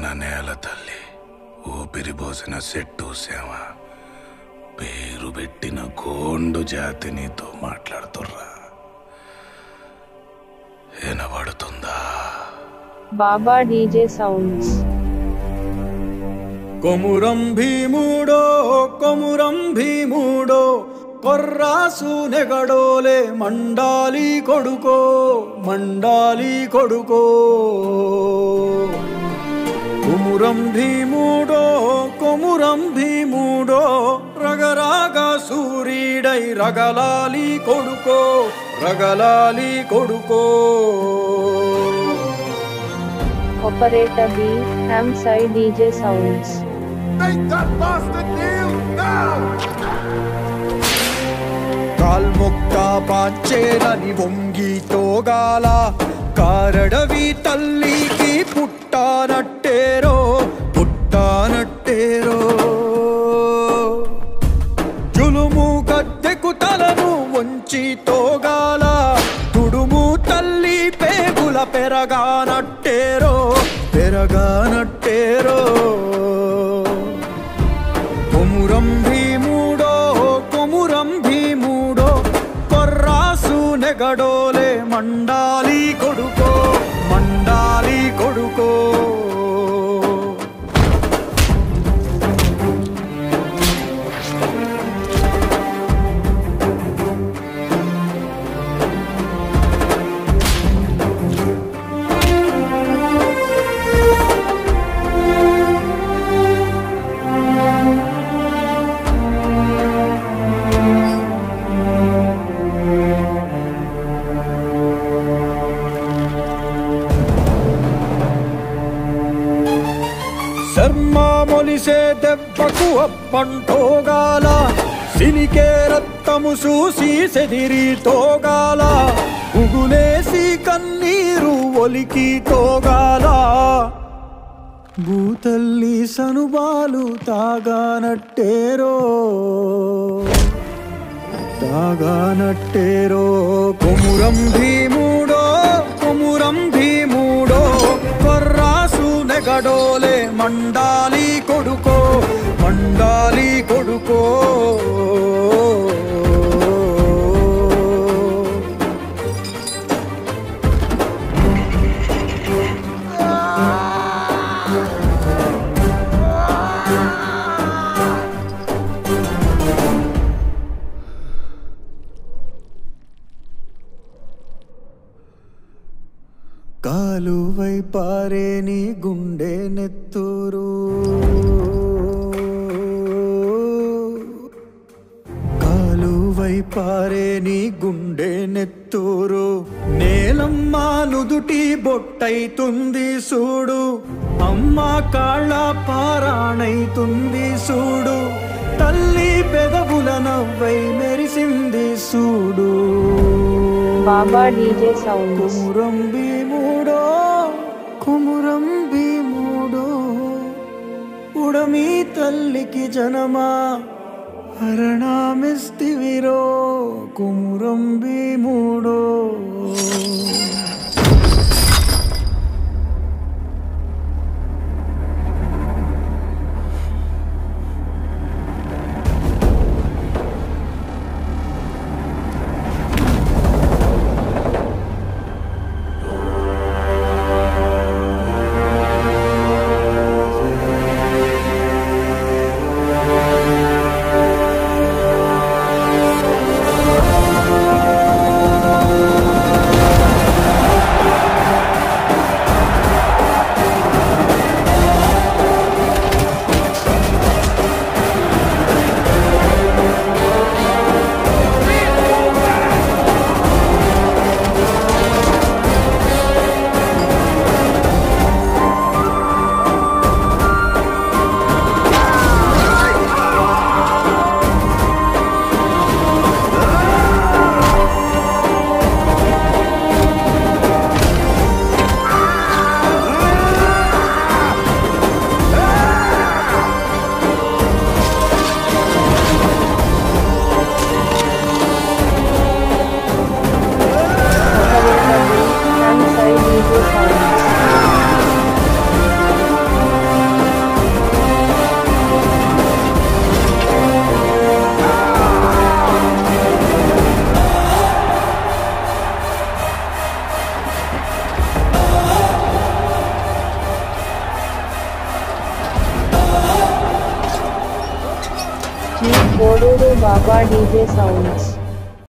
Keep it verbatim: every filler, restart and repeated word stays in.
పుట్టిన నేల తల్లి, ఊపిరిపోసిన చెట్టు సేవ, పేరు పెట్టిన గోండు జాతి నీతో మాట్లాడుతుర్రా. వినబడుతుందా? Baba DJ sounds. కొమురం భీముడో కొమురం భీముడో కొర్రాసు నెగడోలే మండాలి కొడుకో మండాలి కొడుకో. కొమురం భీముడో కొమురం భీముడో రగరాగా సూరీడై రగలాలి కొడుకో రగలాలి కొడుకో. Operator B, Ham Side D J Sounds. Make that bastard kneel now! కాల్మొక్క పాంచేరని వంగి తోగాల కారడవి తల్లికి పుట్టానట్టేరో పుట్టానట్టేరో. జులుము గద్దెకు తలను వంచి తోగాల తుడుము తల్లి పేగుల పెరగానట్టేరో పెరగానట్టేరో. కొమురం భీముడో కొమురం భీముడో కొర్రాసు నెగడోలే మండాలి కొడుకో మండాలి కొడుకో. శర్మా మొలిసే దెబ్బకు అప్పంటోగాల సిలికే రక్తము చూసి సెదిరి తోగాల ఉగులేసి కన్నీరు ఒలికి తోగాల. భూతల్లి సనుబాలు తాగానట్టేరో తాగానట్టేరో. కొమురం భీముడో కొమురం భీముడో కొర్రాసు నెగడోలే మండాలి కొడుకో మండాలి కొడుకో. కాలువై పారే నీ గుండె నెత్తూరు కాలువై పారే నీ గుండె నెత్తూరు. నేలమ్మ నుదుటి బొట్టైతుంది సూడు, అమ్మ కాళ్ళ పారాణైతుంది సూడు, తల్లి పెదవుల నవ్వై మెరిసింది సూడు. Baba DJ sounds. కొమురం భీముడో కొమురం భీముడో ఉడమి తల్లికి జనమా హరణమిస్తివిరో కొమురం భీముడో. Alluru Baba DJ sounds